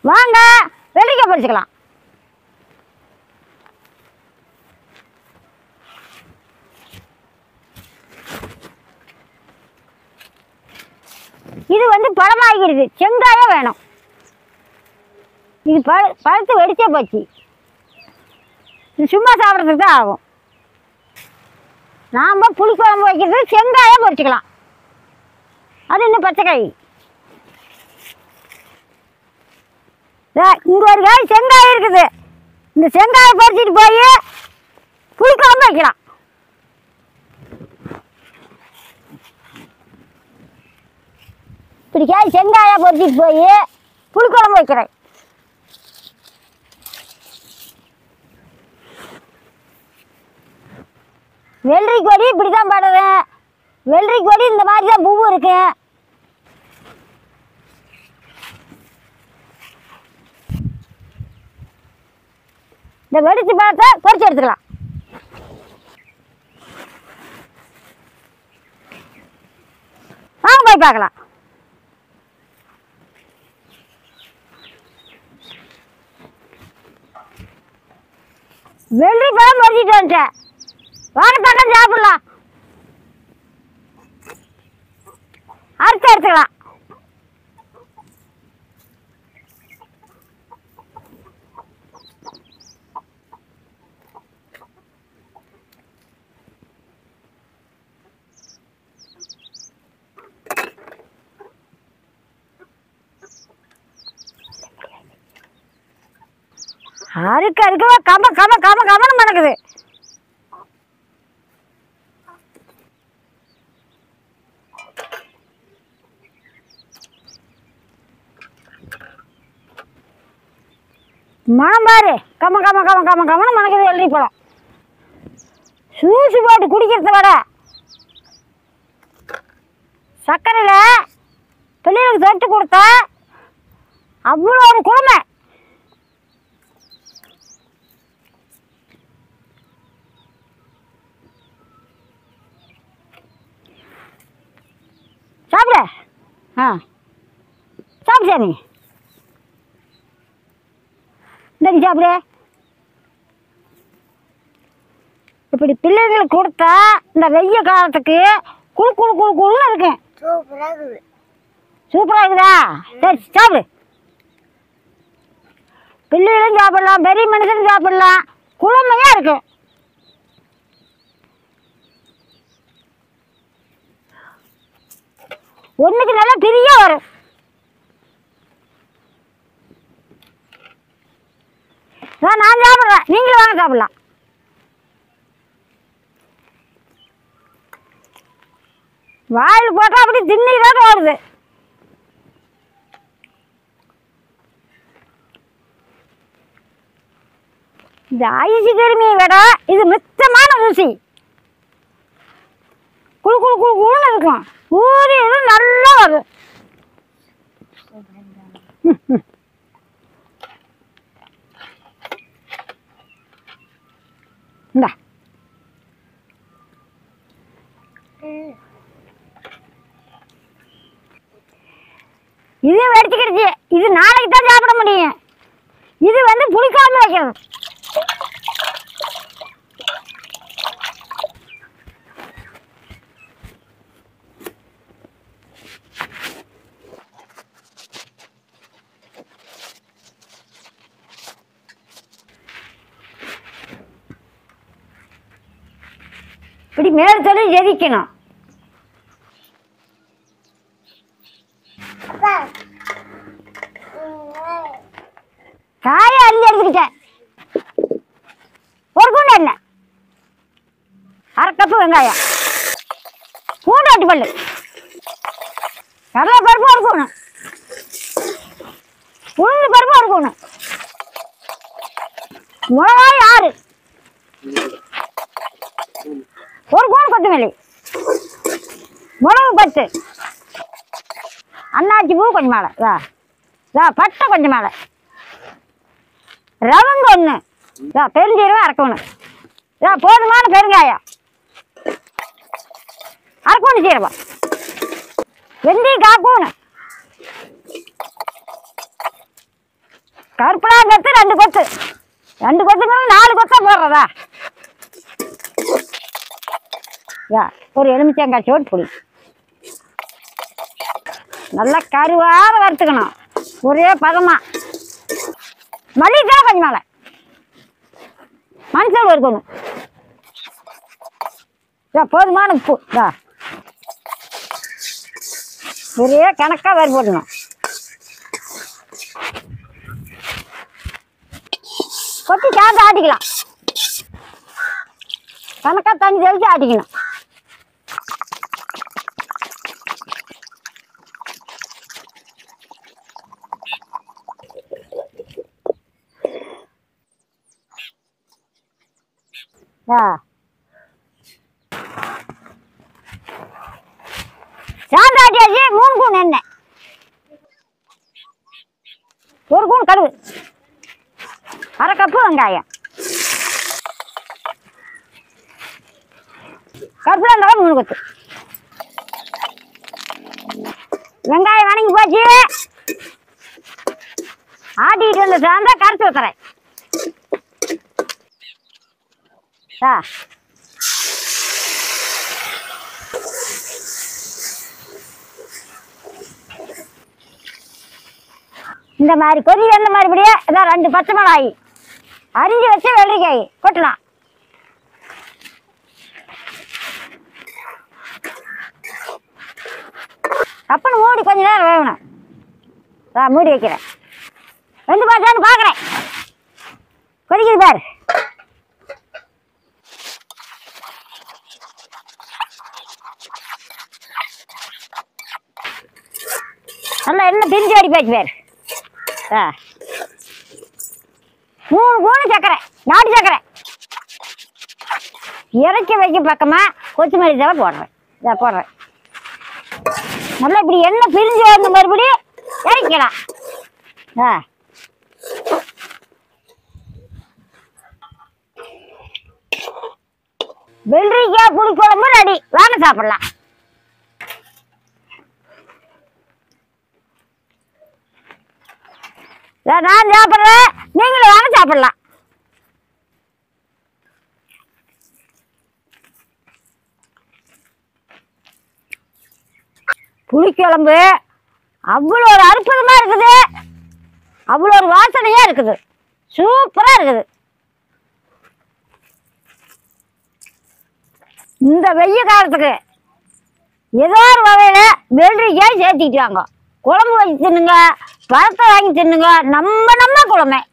வாங்க வெள்ளரிக்காய் பொரிச்சுக்கலாம். இது வந்து பழமாகிடுது, செங்காயம் வேணும். இது பழுத்து வெடிச்சே போச்சு. இது சும்மா சாப்பிட்றதுக்கு தான் ஆகும். நாம் புளிக்குழம்பு வைக்கிறது செங்காயம் பொரிச்சுக்கலாம். அது இன்னும் பச்சைக்காய். இங்கே ஒரு காய் செங்காயம் இருக்குது. இந்த செங்காயை பொரிச்சிட்டு போய் புளிக்குழம்பு வைக்கலாம். இப்படி காய் செங்காயை பொரிச்சிட்டு போய் புளிக்குழம்பு வைக்கிறேன். வெள்ளரி கொடி இப்படி தான் படுறேன். வெள்ளரி கொடி இந்த மாதிரி தான் பூவு இருக்கு. இந்த வெடிச்சு பழத்தை பொரிச்சு எடுத்துக்கலாம். வாங்க போய் பார்க்கலாம். வெள்ளரி பழம் பொரிச்சிட்டு வந்துட்டேன். வாங்க பக்கம் சாப்பிடலாம். அறுத்து எடுத்துக்கலாம். அறுக்க அறுக்கவா கமன்னு மணக்குது. மனம் பாரு, கமன்னு மணக்குது வெள்ளரி பழம். சூசு போட்டு குடிக்கிறத விட சர்க்கரையில் பிள்ளைகளுக்கு தொட்டு கொடுத்தா அவ்வளோ ஒரு குளுமை. சாப்பிட சாப்பிடு சாமி. இந்த சாப்பிடு. இப்படி பிள்ளைங்களுக்கு கொடுத்தா இந்த வெய்ய காலத்துக்கு குழுன்னு இருக்கும். சூப்பராக இருக்குதா? சரி சாப்பிடு. பிள்ளைகளும் சாப்பிடலாம், பெரிய மனுஷனும் சாப்பிடலாம். குளுமையாக இருக்கும். ஒன்றுக்கு நல்லா பெரிய வரும். நான் சாப்பிட்றேன், நீங்களும் வாங்க சாப்பிடலாம். வாயில் போட்டால் அப்படி திண்ணிதான் ஓடுது. இந்த ஐசி கிருமியை விட இது மிச்சமான ருசி. குழுன்னு இருக்கும். ஊறி நல்லா வரும். இந்த இது வெடிச்சுக்கிடுச்சு. இது நாளைக்கு தான் சாப்பிட முடியும். இது வந்து புளிக்குழம்பு வைக்கிறது. இப்படி மேல் சொல்லி எரிக்கணும். காயை அள்ளி எடுத்துக்கிட்டேன். ஒரு கூண்டு எண்ணெய், 1/2 கப்பு வெங்காயம், பூண்டு 8 பல்லு, கடலை பருப்பு 1 கூணு, உளுந்து பருப்பு 1 கூணு, மிளகாய் 6, 1 கூணு கொத்தமல்லி, மிளகு 10, அன்னாச்சி பூ கொஞ்சம் மேலே, பட்டை கொஞ்சம் மேலே, ரவங்க 1, பெருஞ்சீரகம் 1/2 கூணு, போதுமான பெருங்காயம் 1/2 கூணு சீரகம், வெந்தயம் 1/4 கூணு, கருப்பலாங்கிறது 2 கொத்து, 2 கொத்துங்கிறது 4 கொத்தா போடுறதா? ஒரு எலுமிச்சங்காய் சோறு புளி நல்லா கருவாக வறுத்துக்கணும், ஒரே பதமா. மல்லிகைக்காய் கொஞ்சம் மேலே மஞ்சள் இருக்கணும், போதுமான உப்பு, ஒரே கணக்காக வறு போடணும். கொட்டி சேர்ந்து ஆட்டிக்கலாம், கணக்காக தண்ணி தெளிச்சு ஆட்டிக்கணும். சாந்தாட்டியாச்சு 3 கூன் எண்ணெய், 1 கூன் கடுகு, 1/2 கப்பு வெங்காயம், கருப்பில் 3 கொத்து. வெங்காயம் வணங்கி போச்சு, ஆட்டிக்கிட்டு வந்து சாந்தா கரைச்சி ஊத்துறேன். இந்த மாதிரி கொதி வந்த மாதிரிபடியே இதான் 2 பச்சை மிளகாய் அரிஞ்சு வச்ச வெள்ளரிக்காய் கொட்டலாம். அப்பன்னு மூடி கொஞ்ச நேரம் வேகணும். மூடி வைக்கிறேன், 2 பாச்சான்னு பார்க்குறேன். கொதிக்குது பாரு. நல்லா எண்ணெய் பிரிஞ்சு அடி போச்சு பேர். 3 கூணு சக்கரை, நாட்டு சக்கரை இறக்கி வைக்க பக்கமாக கொத்தமல்லி தலை போடுறேன். போடுறேன் நல்லா இப்படி எண்ணெய் பிரிஞ்சு வந்த மறுபடி இறக்கலாம். வெள்ளரிக்காய் புளிக்குழம்பு ரெடி, வாங்க சாப்பிடலாம். நான் சாப்பிட்றேன், நீங்களும் வாங்க சாப்பிடலாம். புளிக்குழம்பு அவ்வளோ ஒரு அற்புதமாக இருக்குது, அவ்வளோ ஒரு வாசனையாக இருக்குது, சூப்பராக இருக்குது. இந்த வெய்ய காலத்துக்கு ஏதோ ஒரு வகையில் வெள்ளரிக்காய் சேர்த்துக்கிட்டாங்க. குழம்பு வச்சு தின்னுங்க, பழத்தை வாங்கி தின்னுங்க, நம்ம குழம்பு.